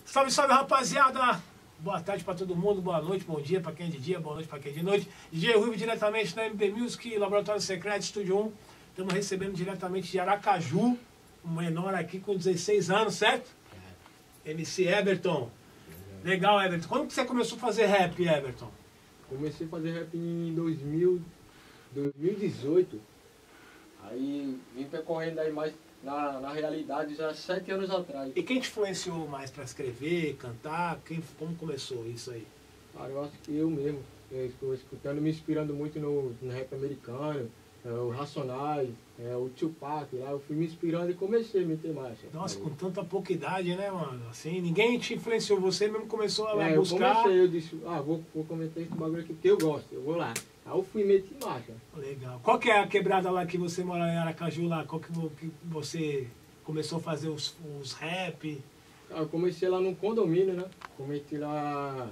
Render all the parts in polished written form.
Salve, salve, rapaziada! Boa tarde pra todo mundo, boa noite, bom dia pra quem é de dia, boa noite pra quem é de noite. DJ Ruivo diretamente na MB Music, Laboratório Secreto, Estúdio 1. Estamos recebendo diretamente de Aracaju, um menor aqui com 16 anos, certo? MC Everton. Legal, Everton. Quando que você começou a fazer rap, Everton? Comecei a fazer rap em 2018. Aí vim percorrendo aí mais na realidade já 7 anos atrás. E quem te influenciou mais pra escrever, cantar? Como começou isso aí? Cara, eu acho que eu mesmo. Eu estou escutando, me inspirando muito no rap americano, o Racionais, o Tupac. Lá eu fui me inspirando e comecei a meter marcha. Nossa, com tanta pouca idade, né, mano? Assim, ninguém te influenciou, você mesmo começou a buscar. Eu comecei, eu disse, vou comentar esse bagulho aqui porque eu gosto, eu vou lá. Aí eu fui meter marcha. Legal. Qual que é a quebrada lá que você mora em Aracaju lá? Qual que você começou a fazer os rap? Eu comecei lá num condomínio, né? Comecei lá...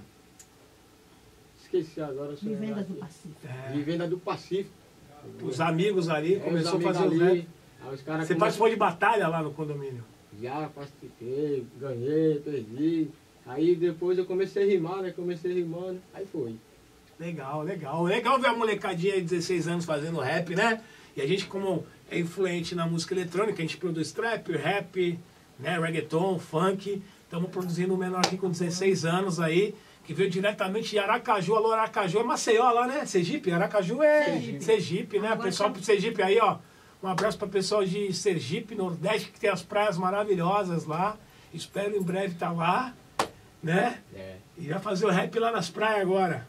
Esqueci agora. Vivenda do Pacífico. Vivenda do Pacífico. Os amigos ali, começou a fazer os rap. Você participou de batalha lá no condomínio? Já participei, ganhei, perdi. Aí depois eu comecei a rimar, né? Comecei rimando, aí foi. Legal, legal. Legal ver a molecadinha de 16 anos fazendo rap, né? E a gente, como é influente na música eletrônica, a gente produz trap, rap, né? Reggaeton, funk. Estamos produzindo um menor aqui com 16 anos aí, que veio diretamente de Aracaju. Alô, Aracaju é Maceió lá, né? Sergipe? Aracaju é Sergipe, né? Pessoal pro Sergipe aí, ó. Um abraço para o pessoal de Sergipe, Nordeste, que tem as praias maravilhosas lá. Espero em breve estar lá, né? E vai fazer o rap lá nas praias agora.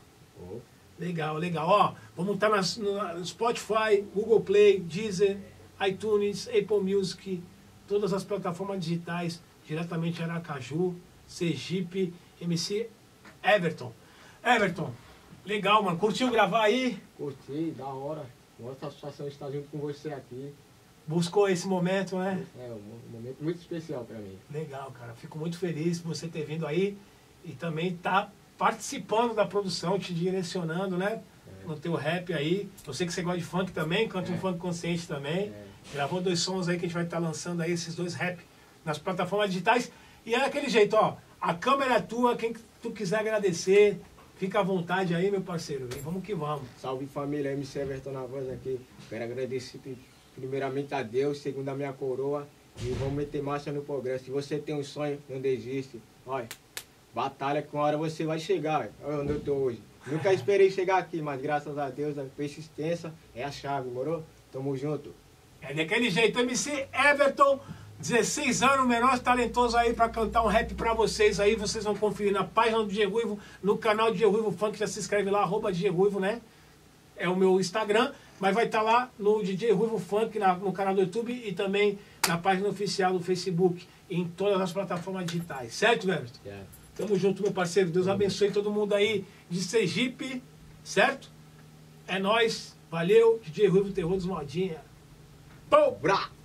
Legal, legal. Ó, vamos estar no Spotify, Google Play, Deezer, iTunes, Apple Music, todas as plataformas digitais, diretamente Aracaju, Sergipe, MC Everton. Everton, legal, mano. Curtiu gravar aí? Curti, da hora. Uma satisfação estar junto com você aqui. Buscou esse momento, né? É um momento muito especial para mim. Legal, cara. Fico muito feliz por você ter vindo aí e também tá participando da produção, te direcionando, né? No teu rap aí. Eu sei que você gosta de funk também, canta um funk consciente também. Gravou 2 sons aí que a gente vai estar lançando aí, esses 2 rap nas plataformas digitais. E é daquele jeito, ó. A câmera é tua, quem tu quiser agradecer, fica à vontade aí, meu parceiro. E vamos que vamos. Salve família, MC Everton na voz aqui. Quero agradecer primeiramente a Deus, segundo a minha coroa. E vamos meter marcha no progresso. Se você tem um sonho, não desiste. Olha, batalha que uma hora você vai chegar. Olha onde eu tô hoje. Nunca esperei chegar aqui, mas graças a Deus a persistência é a chave, moro? Tamo junto. É daquele jeito, MC Everton, 16 anos, menor talentoso aí pra cantar um rap pra vocês aí. Vocês vão conferir na página do DJ Ruivo, no canal DJ Ruivo Funk, já se inscreve lá, @DJ Ruivo, né? É o meu Instagram, mas vai estar lá no DJ Ruivo Funk, no canal do YouTube e também na página oficial do Facebook, em todas as plataformas digitais. Certo, Everton? Tamo junto, meu parceiro. Deus abençoe todo mundo aí de Sergipe, certo? É nóis. Valeu. DJ Ruivo, terror dos modinha. Pô! Brá!